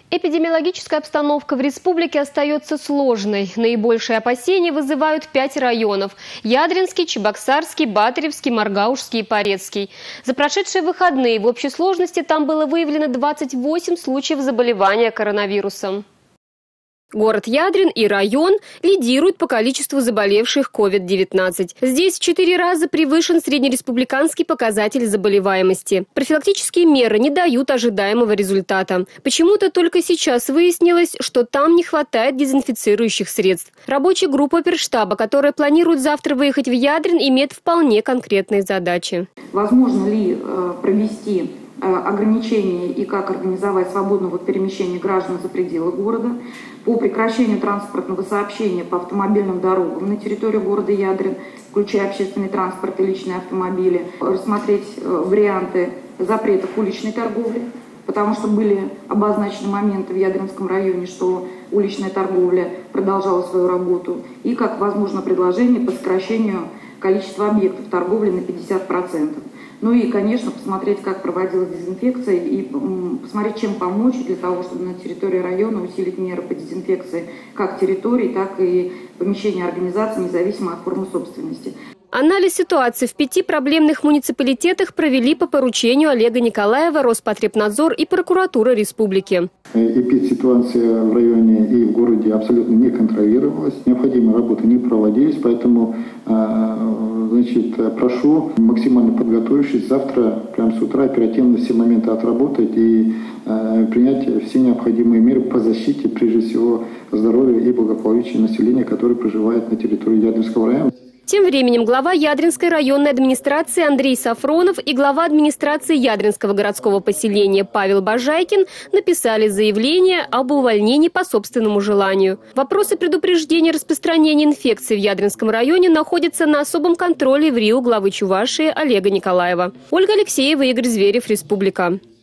Эпидемиологическая обстановка в республике остается сложной. Наибольшие опасения вызывают 5 районов – Ядринский, Чебоксарский, Батыревский, Маргаушский и Порецкий. За прошедшие выходные в общей сложности там было выявлено 28 случаев заболевания коронавирусом. Город Ядрин и район лидируют по количеству заболевших COVID-19. Здесь в 4 раза превышен среднереспубликанский показатель заболеваемости. Профилактические меры не дают ожидаемого результата. Почему-то только сейчас выяснилось, что там не хватает дезинфицирующих средств. Рабочая группа оперштаба, которая планирует завтра выехать в Ядрин, имеет вполне конкретные задачи. Возможно ли провести ограничения и как организовать свободное перемещение граждан за пределы города, по прекращению транспортного сообщения по автомобильным дорогам на территории города Ядрин, включая общественный транспорт и личные автомобили, рассмотреть варианты запретов уличной торговли, потому что были обозначены моменты в Ядринском районе, что уличная торговля продолжала свою работу, и как возможно предложение по сокращению количества объектов торговли на 50%. Ну и, конечно, посмотреть, как проводилась дезинфекция и посмотреть, чем помочь для того, чтобы на территории района усилить меры по дезинфекции как территорий, так и помещений организаций, независимо от формы собственности. Анализ ситуации в 5 проблемных муниципалитетах провели по поручению Олега Николаева, Роспотребнадзор и прокуратура республики. Эпидситуация в районе и в городе абсолютно не контролировалась, необходимые работы не проводились, поэтому прошу, максимально подготовившись, завтра прямо с утра оперативно все моменты отработать и принять все необходимые меры по защите, прежде всего, здоровья и благополучия населения, которое проживает на территории Ядринского района. Тем временем глава Ядринской районной администрации Андрей Сафронов и глава администрации Ядринского городского поселения Павел Бажайкин написали заявление об увольнении по собственному желанию. Вопросы предупреждения распространения инфекции в Ядринском районе находятся на особом контроле в РИО главы Чувашии Олега Николаева. Ольга Алексеева, Игорь Зверев, Республика.